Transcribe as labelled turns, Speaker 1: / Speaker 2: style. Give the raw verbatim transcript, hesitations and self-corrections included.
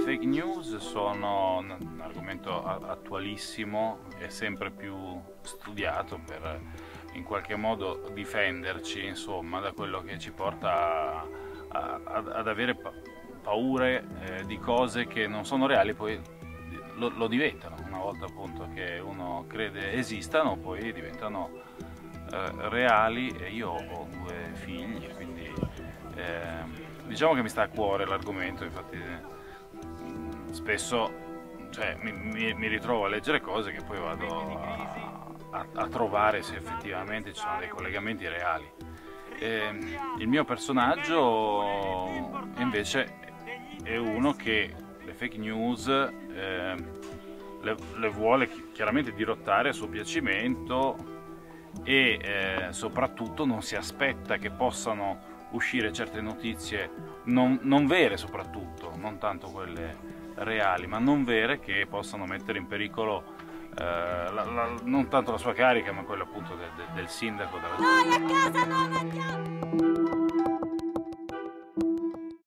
Speaker 1: fake news sono un argomento attualissimo e sempre più studiato per in qualche modo difenderci, insomma, da quello che ci porta a, a, ad avere pa paure eh, di cose che non sono reali, poi lo, lo diventano. Una volta appunto che uno crede esistano, poi diventano eh, reali. E io ho due figli, quindi eh, diciamo che mi sta a cuore l'argomento, infatti spesso cioè, mi, mi, mi ritrovo a leggere cose che poi vado a, a, a trovare se effettivamente ci sono dei collegamenti reali. E il mio personaggio invece è uno che le fake news eh, le, le vuole chiaramente dirottare a suo piacimento e eh, soprattutto non si aspetta che possano uscire certe notizie non, non vere, soprattutto, non tanto quelle reali, ma non vere, che possano mettere in pericolo eh, la, la, non tanto la sua carica, ma quella appunto de, de, del sindaco della città.